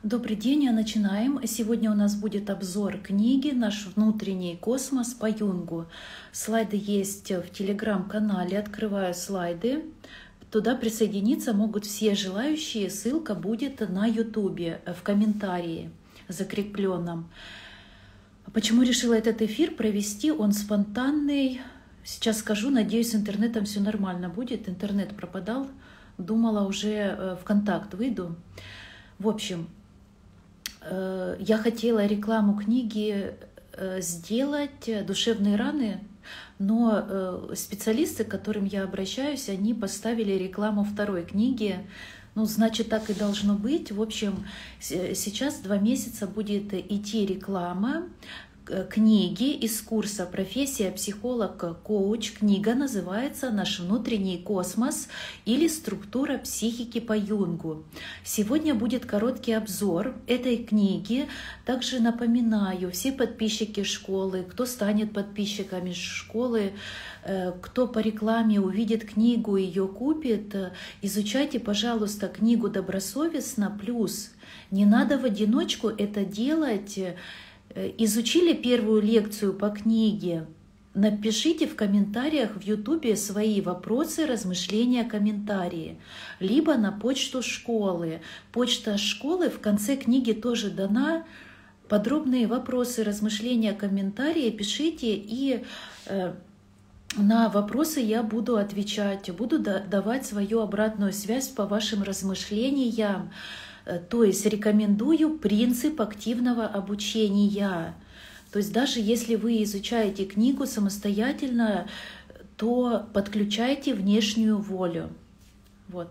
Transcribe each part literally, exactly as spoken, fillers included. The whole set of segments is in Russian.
Добрый день, а начинаем. Сегодня у нас будет обзор книги «Наш внутренний космос» по Юнгу. Слайды есть в телеграм-канале, открываю слайды. Туда присоединиться могут все желающие, ссылка будет на ютубе, в комментарии закрепленном. Почему решила этот эфир провести? Он спонтанный. Сейчас скажу, надеюсь, с интернетом все нормально будет. Интернет пропадал, думала, уже в контакт выйду. В общем, я хотела рекламу книги сделать «Душевные раны», но специалисты, к которым я обращаюсь, они поставили рекламу второй книги. Ну, значит, так и должно быть. В общем, сейчас два месяца будет идти реклама книги из курса «Профессия психолог-коуч». Книга называется «Наш внутренний космос» или «Структура психики по Юнгу». Сегодня будет короткий обзор этой книги. Также напоминаю, все подписчики школы, кто станет подписчиками школы, кто по рекламе увидит книгу и ее купит, изучайте, пожалуйста, книгу добросовестно. Плюс не надо в одиночку это делать. Изучили первую лекцию по книге? Напишите в комментариях в ютубе свои вопросы, размышления, комментарии. Либо на почту школы. Почта школы в конце книги тоже дана. Подробные вопросы, размышления, комментарии пишите, и э, на вопросы я буду отвечать, буду давать свою обратную связь по вашим размышлениям. То есть рекомендую принцип активного обучения. То есть даже если вы изучаете книгу самостоятельно, то подключайте внешнюю волю. Вот.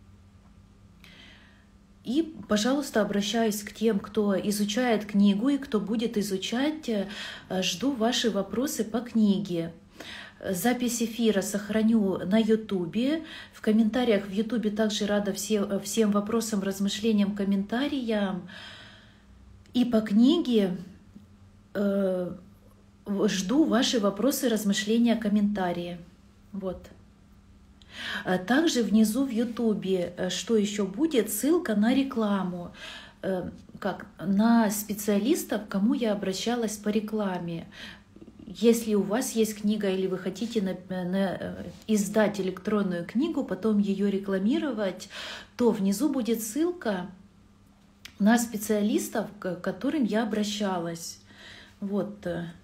И, пожалуйста, обращаюсь к тем, кто изучает книгу и кто будет изучать. Жду ваши вопросы по книге. Запись эфира сохраню на ютубе. В комментариях в ютубе также рада все, всем вопросам, размышлениям, комментариям. И по книге э, жду ваши вопросы, размышления, комментарии. Вот. Также внизу в ютубе, что еще будет, ссылка на рекламу. Э, как, на специалистов, к кому я обращалась по рекламе. Если у вас есть книга или вы хотите на, на, издать электронную книгу, потом ее рекламировать, то внизу будет ссылка на специалистов, к которым я обращалась. Вот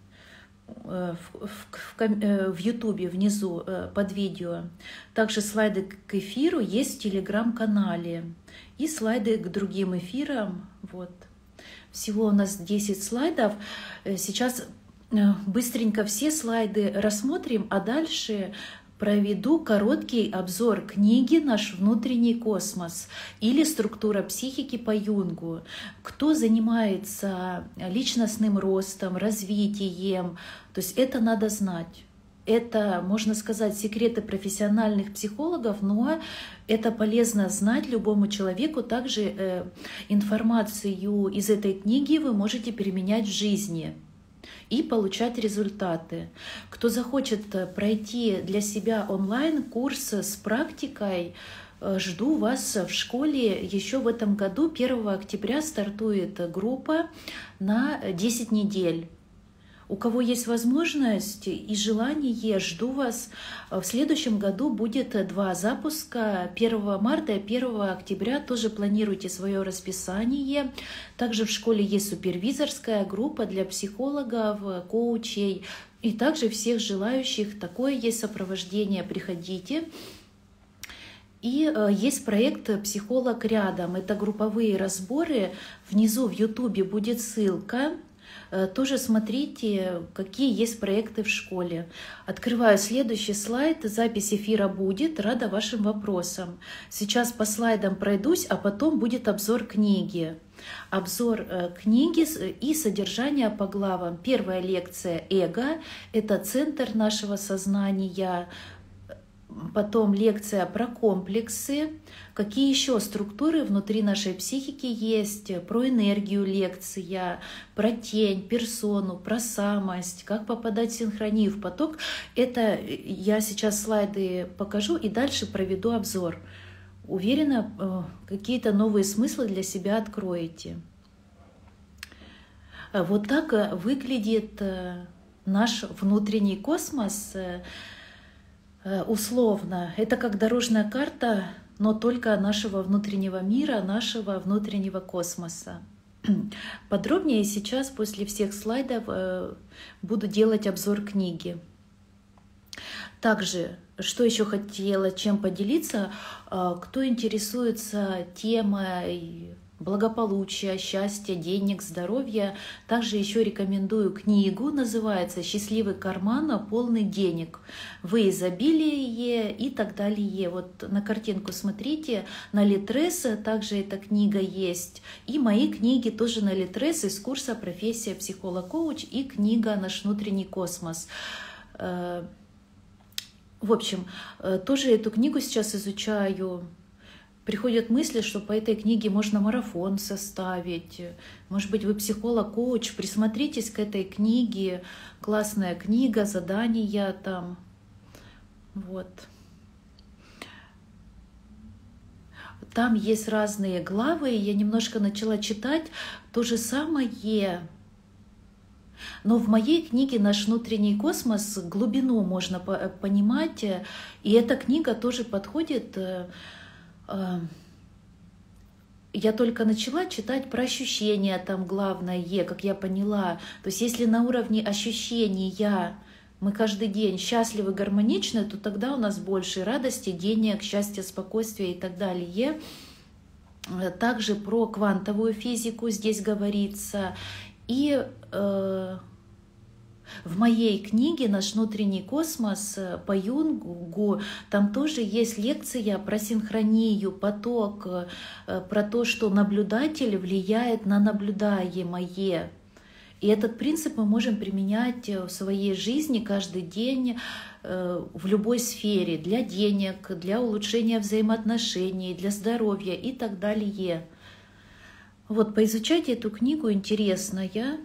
в, в, в ютубе внизу под видео. Также слайды к эфиру есть в телеграм-канале и слайды к другим эфирам. Вот. Всего у нас десять слайдов. Сейчас быстренько все слайды рассмотрим, а дальше проведу короткий обзор книги «Наш внутренний космос» или «Структура психики по Юнгу». Кто занимается личностным ростом, развитием, то есть это надо знать. Это, можно сказать, секреты профессиональных психологов, но это полезно знать любому человеку. Также э, информацию из этой книги вы можете применять в жизни и получать результаты. Кто захочет пройти для себя онлайн-курс с практикой, жду вас в школе еще в этом году. первого октября стартует группа на десять недель. У кого есть возможность и желание, жду вас. В следующем году будет два запуска, первого марта и первого октября. Тоже планируйте свое расписание. Также в школе есть супервизорская группа для психологов, коучей и также всех желающих. Такое есть сопровождение, приходите. И есть проект «Психолог рядом». Это групповые разборы. Внизу в ютубе будет ссылка. Тоже смотрите, какие есть проекты в школе. Открываю следующий слайд. Запись эфира будет. Рада вашим вопросам. Сейчас по слайдам пройдусь, а потом будет обзор книги. Обзор книги и содержание по главам. Первая лекция «Эго» — это центр нашего сознания. Потом лекция про комплексы, какие еще структуры внутри нашей психики есть, про энергию лекция, про тень, персону, про самость, как попадать в синхронию, в поток. Это я сейчас слайды покажу и дальше проведу обзор. уверена, какие-то новые смыслы для себя откроете. Вот так выглядит наш внутренний космос условно. Это как дорожная карта, но только нашего внутреннего мира, нашего внутреннего космоса. Подробнее сейчас, после всех слайдов, буду делать обзор книги. Также, что еще хотела чем поделиться, кто интересуется темой благополучия, счастья, денег, здоровья, также еще рекомендую книгу, называется «Счастливый карман, полный денег. Вы изобилие» и так далее. Вот на картинку смотрите, на Литрес также эта книга есть. И мои книги тоже на Литрес из курса «Профессия психолог-коуч» и книга «Наш внутренний космос». В общем, тоже эту книгу сейчас изучаю. Приходят мысли, что по этой книге можно марафон составить. Может быть, вы психолог-коуч, присмотритесь к этой книге. Классная книга, задания там. Вот. Там есть разные главы. Я немножко начала читать то же самое. Но в моей книге «Наш внутренний космос» глубину можно понимать. И эта книга тоже подходит. Я только начала читать про ощущения, там главное, как я поняла. То есть если на уровне ощущения мы каждый день счастливы, гармоничны, то тогда у нас больше радости, денег, счастья, спокойствия и так далее. Также про квантовую физику здесь говорится. И э, в моей книге «Наш внутренний космос» по Юнгу там тоже есть лекция про синхронию, поток, про то, что наблюдатель влияет на наблюдаемое. И этот принцип мы можем применять в своей жизни каждый день в любой сфере, для денег, для улучшения взаимоотношений, для здоровья и так далее. Вот, поизучайте эту книгу, интересная.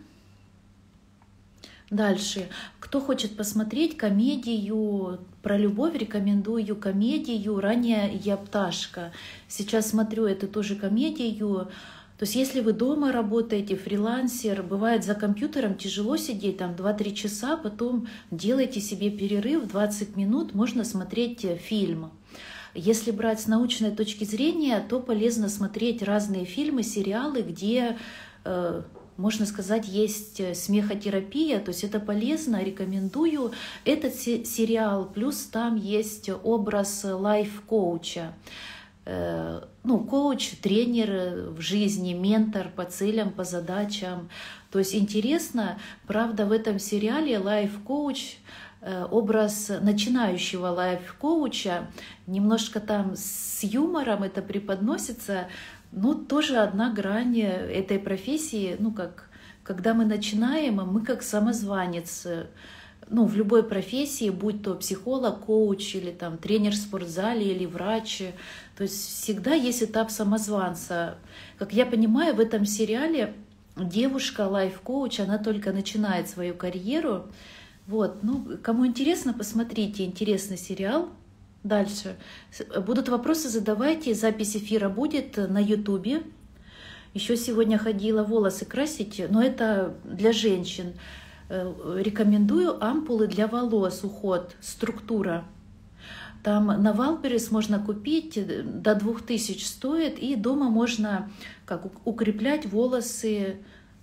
Дальше. Кто хочет посмотреть комедию про любовь, рекомендую комедию «Ранняя я пташка». Сейчас смотрю эту тоже комедию. То есть если вы дома работаете, фрилансер, бывает за компьютером тяжело сидеть там два-три часа, потом делайте себе перерыв, двадцать минут, можно смотреть фильм. Если брать с научной точки зрения, то полезно смотреть разные фильмы, сериалы, где... Э, можно сказать, есть смехотерапия, то есть это полезно, рекомендую этот сериал, плюс там есть образ лайф-коуча. Ну, коуч, тренер в жизни, ментор по целям, по задачам. То есть интересно, правда, в этом сериале лайф-коуч, образ начинающего лайф-коуча, немножко там с юмором это преподносится. Ну, тоже одна грань этой профессии, ну, как, когда мы начинаем, мы как самозванец, ну, в любой профессии, будь то психолог, коуч, или там тренер в спортзале, или врач, то есть всегда есть этап самозванца. Как я понимаю, в этом сериале девушка, лайф-коуч, она только начинает свою карьеру. Вот, ну, кому интересно, посмотрите, интересный сериал. Дальше. Будут вопросы, задавайте. Запись эфира будет на ютубе. Еще сегодня ходила волосы красить, но это для женщин. Рекомендую ампулы для волос, уход, структура. Там на Валберес можно купить, до двух тысяч стоит, и дома можно как укреплять волосы.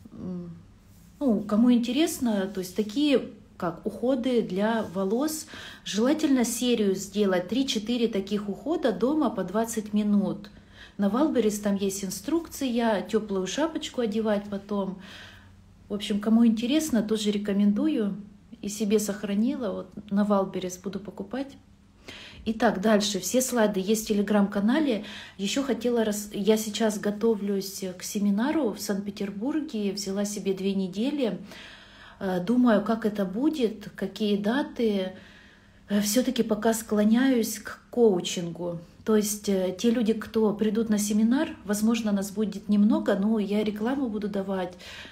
Ну, кому интересно, то есть такие... как уходы для волос. Желательно серию сделать, три-четыре таких ухода дома по двадцать минут. На Валберес там есть инструкция, теплую шапочку одевать потом. В общем, кому интересно, тоже рекомендую. И себе сохранила, вот на Валберес буду покупать. Итак, дальше. Все слайды есть в телеграм-канале. Еще хотела, раз... я сейчас готовлюсь к семинару в Санкт-Петербурге, взяла себе две недели. Думаю, как это будет, какие даты. Все-таки пока склоняюсь к коучингу. То есть те люди, кто придут на семинар, возможно, нас будет немного, но я рекламу буду давать.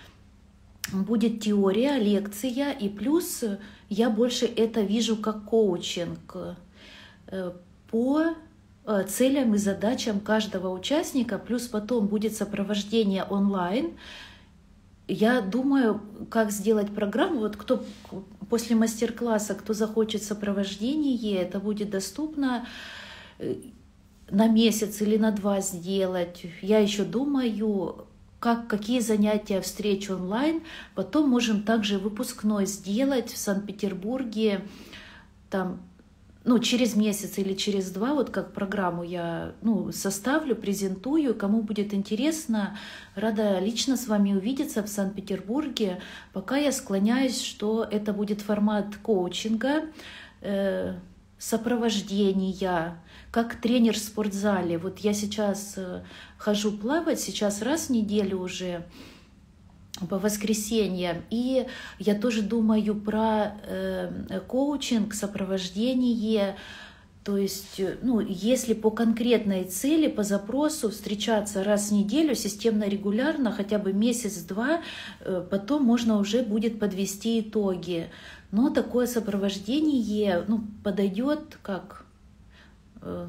Будет теория, лекция, и плюс я больше это вижу как коучинг по целям и задачам каждого участника, плюс потом будет сопровождение онлайн. Я думаю, как сделать программу. Вот кто после мастер-класса, кто захочет сопровождение, это будет доступно на месяц или на два сделать. Я еще думаю, как, какие занятия, встречи онлайн. Потом можем также выпускной сделать в Санкт-Петербурге, там, ну, через месяц или через два, вот как программу я ну, составлю, презентую. Кому будет интересно, рада лично с вами увидеться в Санкт-Петербурге. Пока я склоняюсь, что это будет формат коучинга, э, сопровождения, как тренер в спортзале. Вот я сейчас э, хожу плавать, сейчас раз в неделю уже, по воскресеньям. И я тоже думаю про э, коучинг, сопровождение. То есть, ну, если по конкретной цели, по запросу встречаться раз в неделю, системно, регулярно, хотя бы месяц-два, э, потом можно уже будет подвести итоги. Но такое сопровождение ну, подойдет как... Э,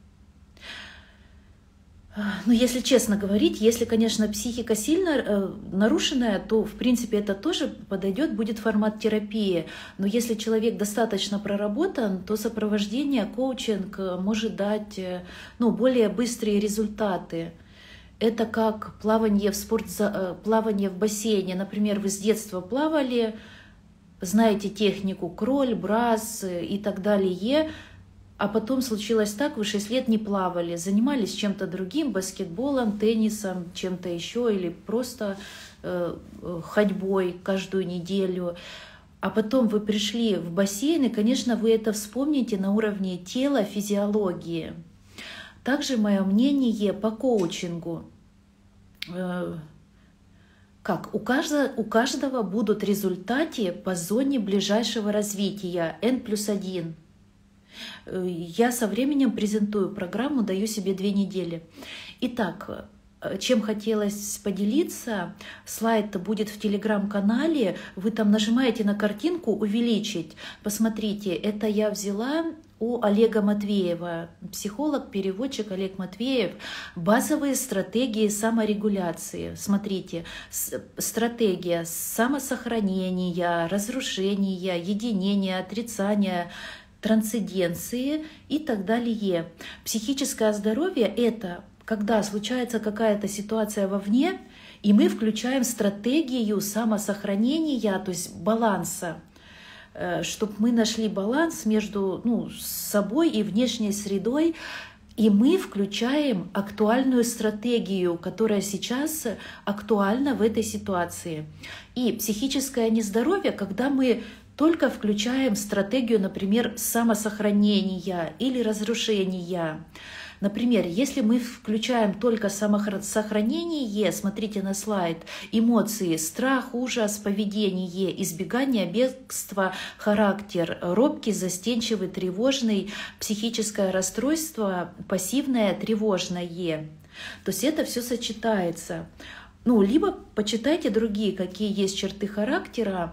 Ну, если честно говорить, если, конечно, психика сильно э, нарушенная, то, в принципе, это тоже подойдет, будет формат терапии. Но если человек достаточно проработан, то сопровождение, коучинг может дать э, ну, более быстрые результаты. Это как плавание в, спортза... э, плавание в бассейне. Например, вы с детства плавали, знаете технику кроль, брас и так далее, а потом случилось так, вы шесть лет не плавали, занимались чем-то другим, баскетболом, теннисом, чем-то еще, или просто э, ходьбой каждую неделю. А потом вы пришли в бассейн, и, конечно, вы это вспомните на уровне тела, физиологии. Также мое мнение по коучингу. Э, как? У каждого, у каждого будут результаты по зоне ближайшего развития N плюс один. Я со временем презентую программу, даю себе две недели. Итак, чем хотелось поделиться, слайд будет в телеграм-канале, вы там нажимаете на картинку «Увеличить». Посмотрите, это я взяла у Олега Матвеева, психолог, переводчик Олег Матвеев, базовые стратегии саморегуляции. Смотрите, стратегия самосохранения, разрушения, единения, отрицания, трансценденции и так далее. Психическое здоровье — это когда случается какая-то ситуация вовне, и мы включаем стратегию самосохранения, то есть баланса, чтобы мы нашли баланс между ну, собой и внешней средой, и мы включаем актуальную стратегию, которая сейчас актуальна в этой ситуации. И психическое нездоровье, когда мы только включаем стратегию, например, самосохранения или разрушения. Например, если мы включаем только самосохранение, смотрите на слайд, эмоции, страх, ужас, поведение, избегание, бегство, характер, робкий, застенчивый, тревожный, психическое расстройство, пассивное, тревожное. То есть это все сочетается. Ну, либо почитайте другие, какие есть черты характера.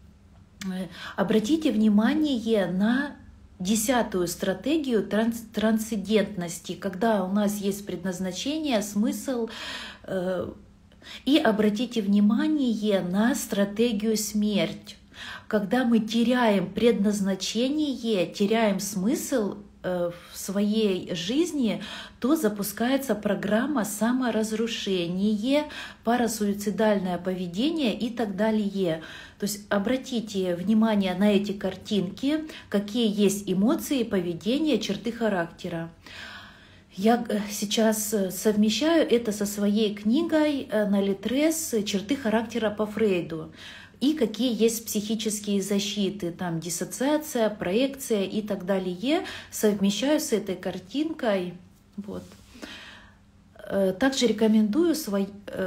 Обратите внимание на десятую стратегию транс трансцендентности, когда у нас есть предназначение, смысл. Э, и обратите внимание на стратегию смерть, когда мы теряем предназначение, теряем смысл в своей жизни, то запускается программа саморазрушения, парасуицидальное поведение и так далее. То есть обратите внимание на эти картинки, какие есть эмоции, поведение, черты характера. Я сейчас совмещаю это со своей книгой на Литрес «Черты характера по Фрейду». И какие есть психические защиты, там диссоциация, проекция и так далее, совмещаю с этой картинкой. Вот. Также рекомендую, свой,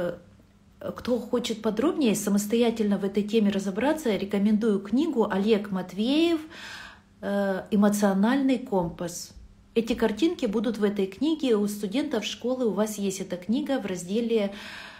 кто хочет подробнее самостоятельно в этой теме разобраться, рекомендую книгу Олег Матвеев «Эмоциональный компас». Эти картинки будут в этой книге у студентов школы, у вас есть эта книга в разделе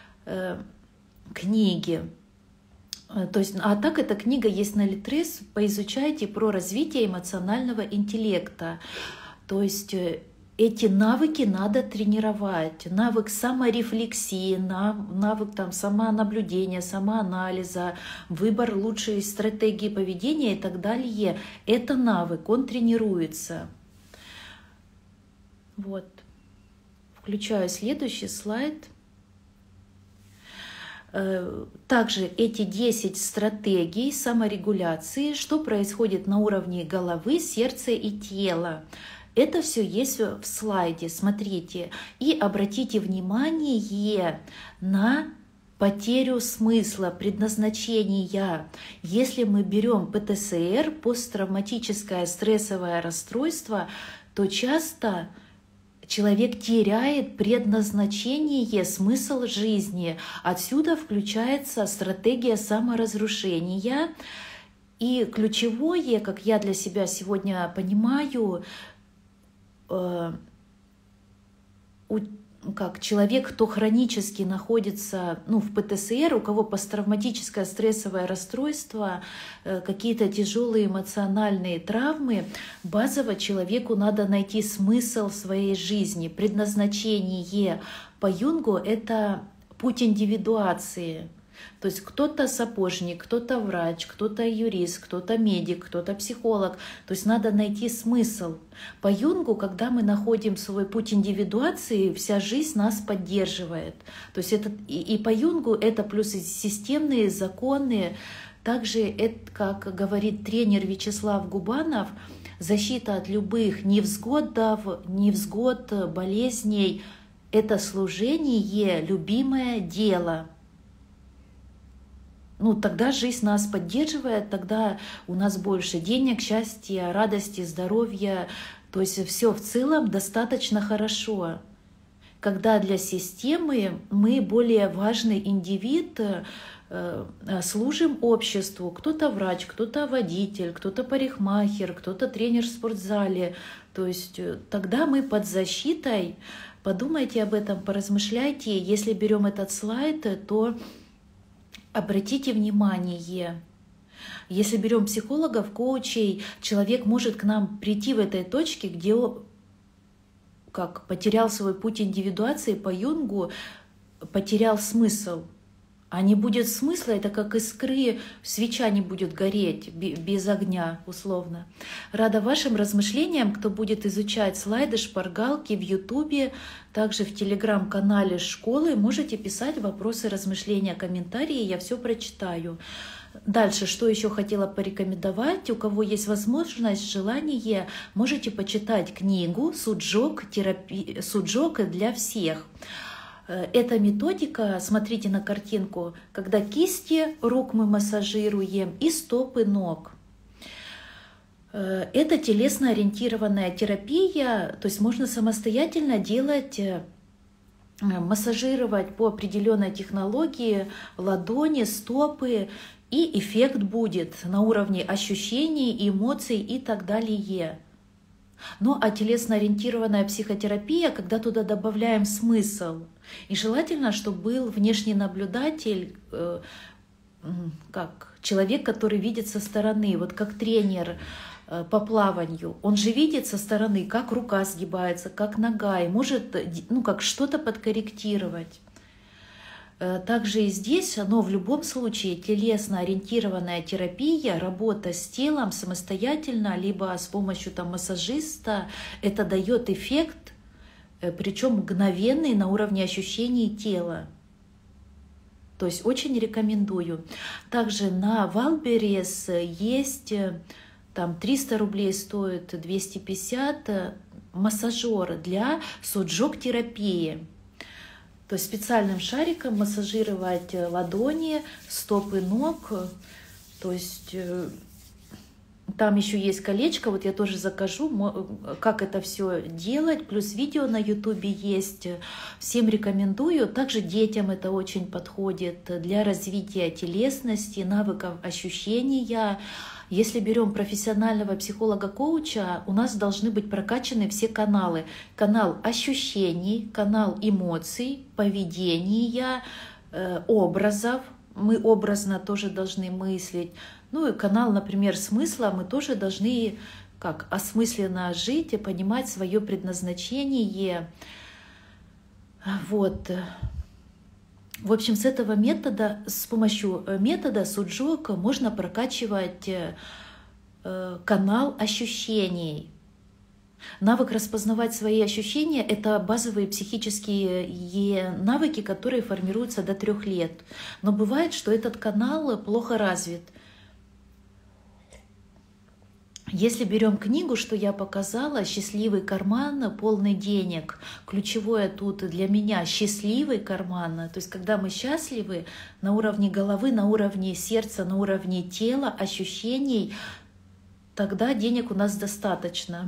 «Книги». То есть, а так эта книга есть на Литрес, поизучайте про развитие эмоционального интеллекта. То есть эти навыки надо тренировать. Навык саморефлексии, навык там, самонаблюдения, самоанализа, выбор лучшей стратегии поведения и так далее. Это навык, он тренируется. Вот. Включаю следующий слайд. Также эти десять стратегий саморегуляции, что происходит на уровне головы, сердца и тела. Это все есть в слайде, смотрите. И обратите внимание на потерю смысла, предназначения. Если мы берем пэ тэ эс эр, посттравматическое стрессовое расстройство, то часто человек теряет предназначение, смысл жизни. Отсюда включается стратегия саморазрушения. И ключевое, как я для себя сегодня понимаю, э, у, как человек, кто хронически находится ну, в пэ тэ эс эр, у кого посттравматическое стрессовое расстройство, э, какие-то тяжелые эмоциональные травмы, базово человеку надо найти смысл своей жизни, предназначение. По Юнгу это путь индивидуации. То есть кто-то сапожник, кто-то врач, кто-то юрист, кто-то медик, кто-то психолог. То есть надо найти смысл. По Юнгу, когда мы находим свой путь индивидуации, вся жизнь нас поддерживает. То есть это, и, и по Юнгу это плюс системные законы. Также, это, как говорит тренер Вячеслав Губанов, защита от любых невзгодов, невзгод, болезней – это служение, любимое дело. Ну, тогда жизнь нас поддерживает, тогда у нас больше денег, счастья, радости, здоровья. То есть все в целом достаточно хорошо. Когда для системы мы более важный индивид, служим обществу. Кто-то врач, кто-то водитель, кто-то парикмахер, кто-то тренер в спортзале. То есть тогда мы под защитой. Подумайте об этом, поразмышляйте. Если берем этот слайд, то обратите внимание, если берем психологов, коучей, человек может к нам прийти в этой точке, где он как потерял свой путь индивидуации по Юнгу, потерял смысл. А не будет смысла, это как искры, свеча не будет гореть без огня, условно. Рада вашим размышлениям, кто будет изучать слайды, шпаргалки в Ютубе, также в телеграм-канале школы. Можете писать вопросы, размышления, комментарии, я все прочитаю. Дальше, что еще хотела порекомендовать. У кого есть возможность, желание, можете почитать книгу «Суджок, терапи... Суджок для всех». Эта методика, смотрите на картинку, когда кисти рук мы массажируем и стопы ног. Это телесно-ориентированная терапия, то есть можно самостоятельно делать, массажировать по определенной технологии ладони, стопы, и эффект будет на уровне ощущений, эмоций и так далее. Ну а телесно-ориентированная психотерапия, когда туда добавляем смысл. И желательно, чтобы был внешний наблюдатель, э, как человек, который видит со стороны, вот как тренер э, по плаванию. Он же видит со стороны, как рука сгибается, как нога, и может ну, как что-то подкорректировать. Также и здесь, но в любом случае телесно-ориентированная терапия, работа с телом самостоятельно, либо с помощью там, массажиста, это дает эффект, причем мгновенный на уровне ощущений тела. То есть очень рекомендую. Также на Валберес есть, там триста рублей стоит, двести пятьдесят, массажер для суджок-терапии. То есть специальным шариком массажировать ладони, стопы ног. То есть там еще есть колечко, вот я тоже закажу, как это все делать. Плюс видео на ютубе есть. Всем рекомендую. Также детям это очень подходит для развития телесности, навыков ощущения. Если берем профессионального психолога-коуча, у нас должны быть прокачаны все каналы. Канал ощущений, канал эмоций, поведения, э, образов. Мы образно тоже должны мыслить. Ну и канал, например, смысла мы тоже должны как осмысленно жить и понимать свое предназначение. Вот. В общем, с этого метода, с помощью метода Суджок можно прокачивать канал ощущений. Навык распознавать свои ощущения — это базовые психические навыки, которые формируются до трех лет. Но бывает, что этот канал плохо развит. Если берем книгу, что я показала, «Счастливый карман, полный денег», ключевое тут для меня — счастливый карман. То есть когда мы счастливы на уровне головы, на уровне сердца, на уровне тела, ощущений, тогда денег у нас достаточно.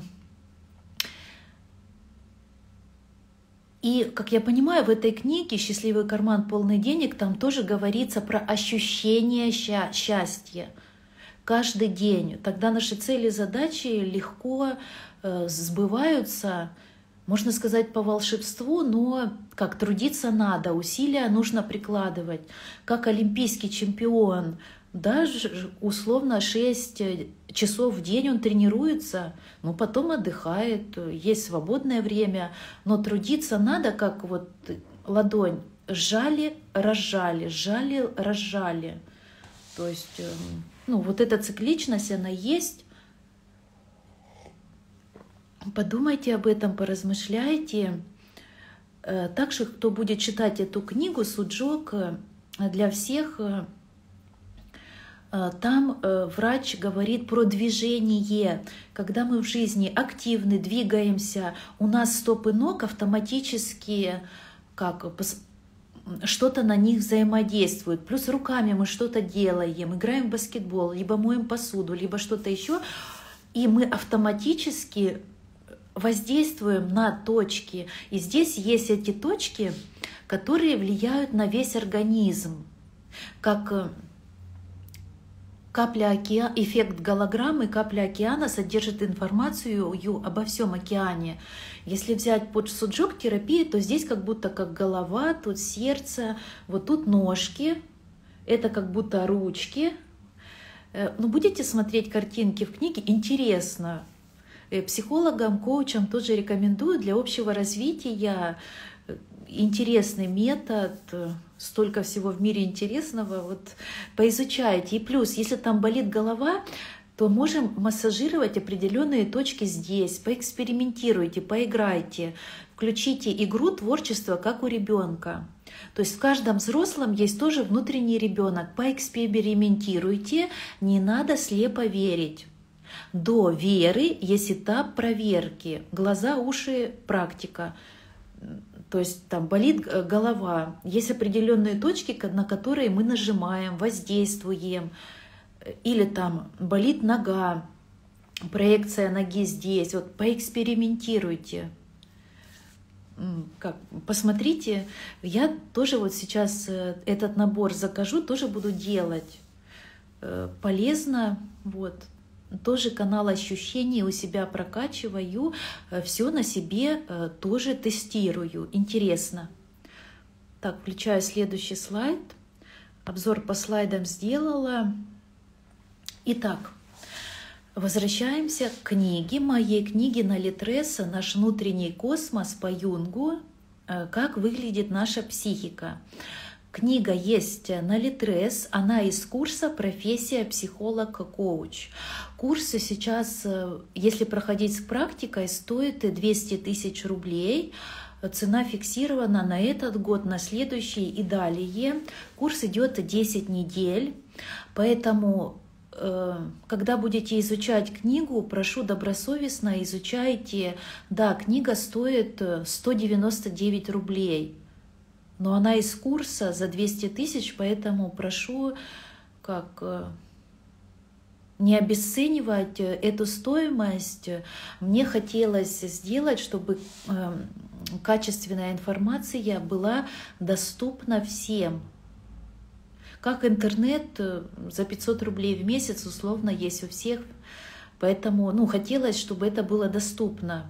И, как я понимаю, в этой книге «Счастливый карман, полный денег» там тоже говорится про ощущение ща- счастья каждый день. Тогда наши цели и задачи легко э, сбываются, можно сказать, по волшебству, но как трудиться надо, усилия нужно прикладывать. Как олимпийский чемпион, даже условно шесть часов в день он тренируется, но потом отдыхает, есть свободное время, но трудиться надо, как вот ладонь сжали, разжали, сжали, разжали. То есть, ну, вот эта цикличность, она есть. Подумайте об этом, поразмышляйте. Также, кто будет читать эту книгу «Суджок», для всех там врач говорит про движение. Когда мы в жизни активны, двигаемся, у нас стопы ног автоматически как что-то на них взаимодействует. Плюс руками мы что-то делаем, играем в баскетбол, либо моем посуду, либо что-то еще. И мы автоматически воздействуем на точки. И здесь есть эти точки, которые влияют на весь организм. Как капля океана, эффект голограммы, капля океана содержит информацию обо всем океане. Если взять под суджок терапию, то здесь как будто как голова, тут сердце, вот тут ножки, это как будто ручки. Но будете смотреть картинки в книге, интересно. Психологам, коучам тоже рекомендую для общего развития. Интересный метод, столько всего в мире интересного, вот поизучайте. И плюс, если там болит голова, то можем массажировать определенные точки здесь, поэкспериментируйте, поиграйте, включите игру творчества, как у ребенка. То есть в каждом взрослом есть тоже внутренний ребенок. Поэкспериментируйте, не надо слепо верить. До веры есть этап проверки. Глаза, уши, практика. То есть там болит голова, есть определенные точки, на которые мы нажимаем, воздействуем. Или там болит нога, проекция ноги здесь. Вот поэкспериментируйте. Как, посмотрите, я тоже вот сейчас этот набор закажу, тоже буду делать. Полезно, вот. Тоже канал ощущений у себя прокачиваю, все на себе тоже тестирую. Интересно. Так, включаю следующий слайд. Обзор по слайдам сделала. Итак, возвращаемся к книге, моей книге на Литреса «Наш внутренний космос» по Юнгу «Как выглядит наша психика». Книга есть на Литрес, она из курса «Профессия психолог-коуч». Курсы сейчас, если проходить с практикой, стоит двести тысяч рублей. Цена фиксирована на этот год, на следующий и далее. Курс идет десять недель, поэтому когда будете изучать книгу, прошу добросовестно изучайте. Да, книга стоит сто девяносто девять рублей. Но она из курса за двести тысяч, поэтому прошу как не обесценивать эту стоимость. Мне хотелось сделать, чтобы качественная информация была доступна всем. Как интернет за пятьсот рублей в месяц условно есть у всех. Поэтому ну, хотелось, чтобы это было доступно.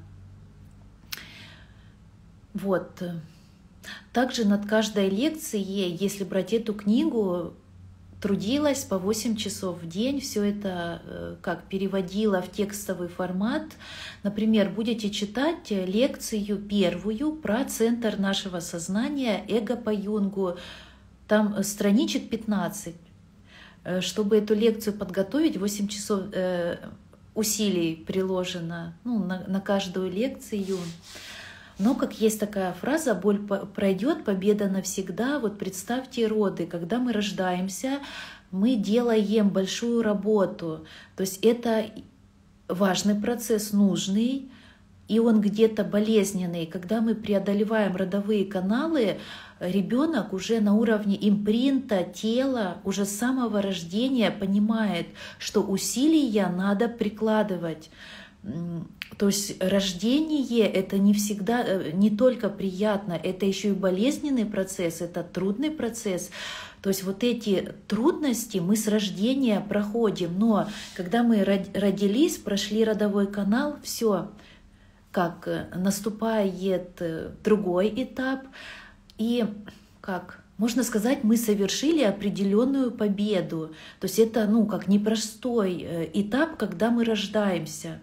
Вот. Также над каждой лекцией, если брать эту книгу, трудилась по восемь часов в день, все это как переводила в текстовый формат. Например, будете читать лекцию первую про центр нашего сознания, эго по Юнгу, там страничек пятнадцать. Чтобы эту лекцию подготовить, восемь часов усилий приложено, ну, на, на каждую лекцию. Но, как есть такая фраза, боль пройдет, победа навсегда. Вот представьте роды, когда мы рождаемся, мы делаем большую работу. То есть это важный процесс, нужный, и он где-то болезненный. Когда мы преодолеваем родовые каналы, ребенок уже на уровне импринта тела, уже с самого рождения понимает, что усилия надо прикладывать. То есть рождение — это не всегда, не только приятно, это еще и болезненный процесс, это трудный процесс. То есть вот эти трудности мы с рождения проходим, но когда мы родились, прошли родовой канал, все, как наступает другой этап, и как можно сказать, мы совершили определенную победу. То есть это, ну, как непростой этап, когда мы рождаемся.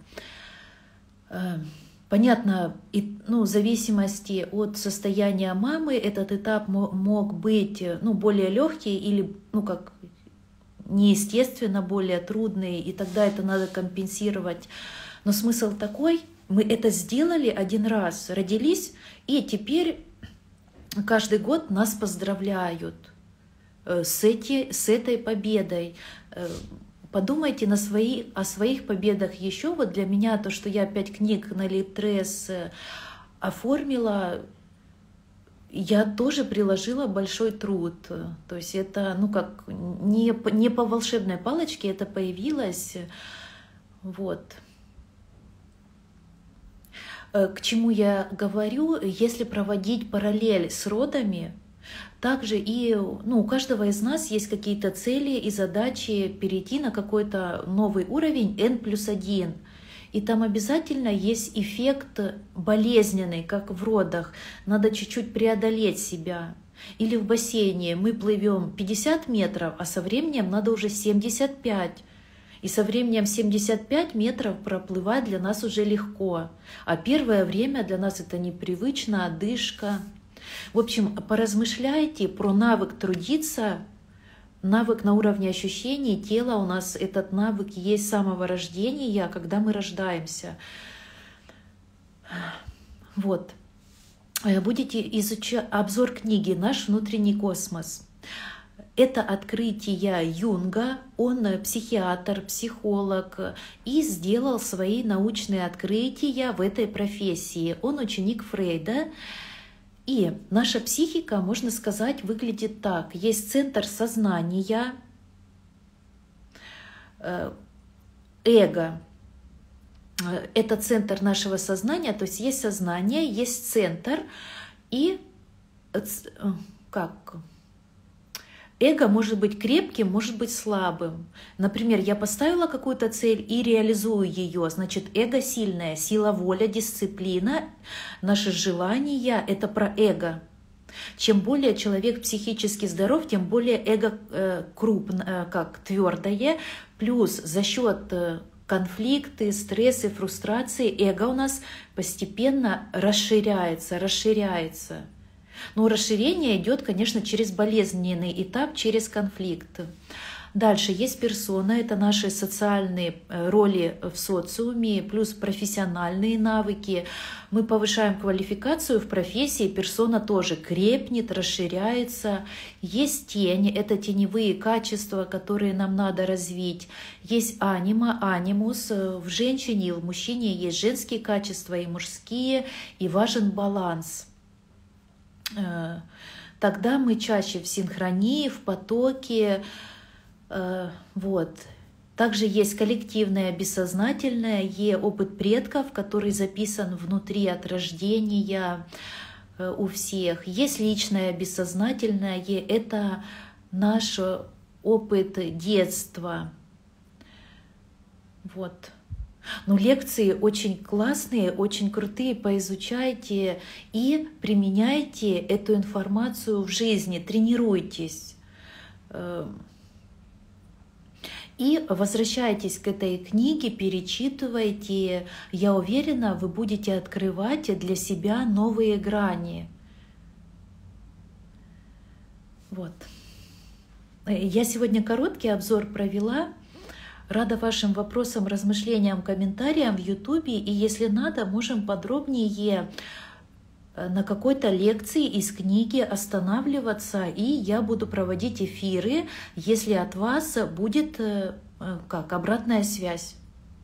Понятно, и, ну, в зависимости от состояния мамы этот этап мог быть, ну, более легкий или, ну, как неестественно более трудный, и тогда это надо компенсировать. Но смысл такой: мы это сделали один раз, родились, и теперь каждый год нас поздравляют с, эти, с этой победой. Подумайте на свои, о своих победах еще. Вот для меня то, что я пять книг на Литрес оформила, я тоже приложила большой труд. То есть это, ну, как не, не по волшебной палочке это появилось. Вот. К чему я говорю? Если проводить параллель с родами, также и, ну, у каждого из нас есть какие-то цели и задачи перейти на какой-то новый уровень эн плюс один. И там обязательно есть эффект болезненный, как в родах. Надо чуть-чуть преодолеть себя. Или в бассейне мы плывем пятьдесят метров, а со временем надо уже семьдесят пять. И со временем семьдесят пять метров проплывать для нас уже легко. А первое время для нас это непривычно, одышка. В общем, поразмышляйте про навык трудиться, навык на уровне ощущений тела. У нас этот навык есть с самого рождения, когда мы рождаемся. Вот. Будете изучать обзор книги «Наш внутренний космос». Это открытие Юнга, он психиатр, психолог, и сделал свои научные открытия в этой профессии. Он ученик Фрейда. И наша психика, можно сказать, выглядит так. Есть центр сознания, эго. Это центр нашего сознания, то есть есть сознание, есть центр, и как... Эго может быть крепким, может быть слабым. Например, я поставила какую-то цель и реализую ее. Значит, эго сильное, сила воли, дисциплина, наши желания — это про эго. Чем более человек психически здоров, тем более эго э, крупное, э, как твердое. Плюс за счет э, конфликты, стрессы, фрустрации эго у нас постепенно расширяется, расширяется. Но расширение идет, конечно, через болезненный этап, через конфликт. Дальше есть персона, это наши социальные роли в социуме, плюс профессиональные навыки. Мы повышаем квалификацию в профессии, персона тоже крепнет, расширяется. Есть тень, это теневые качества, которые нам надо развить. Есть анима, анимус. В женщине и в мужчине есть женские качества и мужские, и важен баланс. Тогда мы чаще в синхронии, в потоке. Вот. Также есть коллективное, бессознательное, есть опыт предков, который записан внутри от рождения у всех. Есть личное, бессознательное, это наш опыт детства. Вот. Но лекции очень классные, очень крутые, поизучайте и применяйте эту информацию в жизни, тренируйтесь. И возвращайтесь к этой книге, перечитывайте. Я уверена, вы будете открывать для себя новые грани. Вот. Я сегодня короткий обзор провела. Рада вашим вопросам, размышлениям, комментариям в ютубе. И если надо, можем подробнее на какой-то лекции из книги останавливаться. И я буду проводить эфиры, если от вас будет как обратная связь.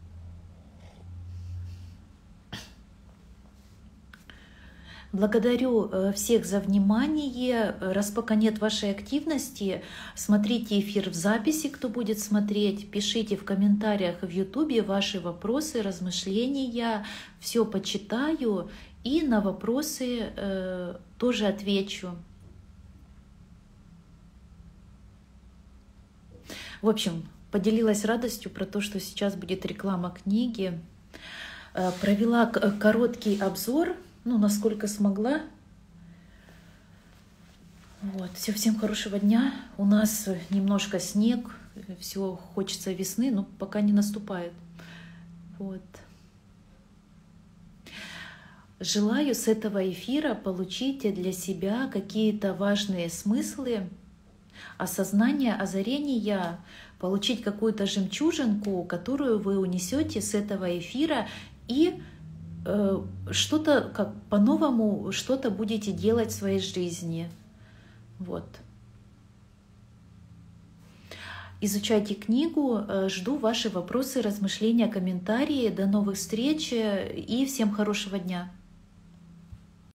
Благодарю всех за внимание. Раз пока нет вашей активности, смотрите эфир в записи, кто будет смотреть. Пишите в комментариях в ютубе ваши вопросы, размышления. Все почитаю и на вопросы э, тоже отвечу. В общем, поделилась радостью про то, что сейчас будет реклама книги. Э, провела короткий обзор. Ну, насколько смогла. Вот. Все, всем хорошего дня. У нас немножко снег, все хочется весны, но пока не наступает. Вот. Желаю с этого эфира получить для себя какие-то важные смыслы, осознание, озарения, получить какую-то жемчужинку, которую вы унесете с этого эфира и что-то как по-новому, что-то будете делать в своей жизни. Вот. Изучайте книгу, жду ваши вопросы, размышления, комментарии. До новых встреч и всем хорошего дня.